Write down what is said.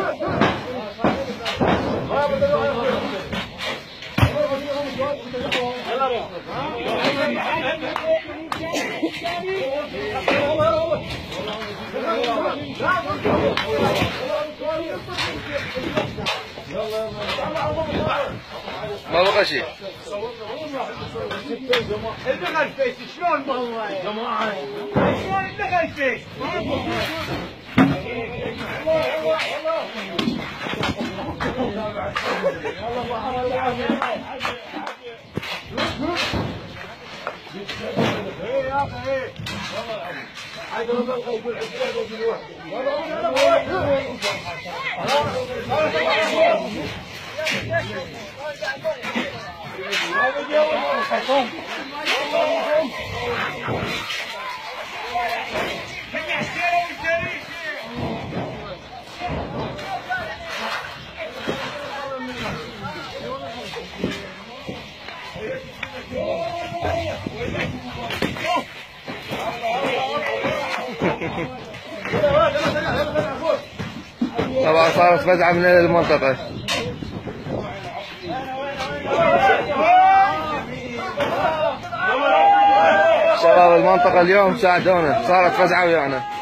ما بقى شيء. البقى الفيس شلون جماعة شلون البقى الفيس طبعا صارت فزعة من المنطقة. شباب المنطقة اليوم ساعدونا، صارت فزعة ويانا.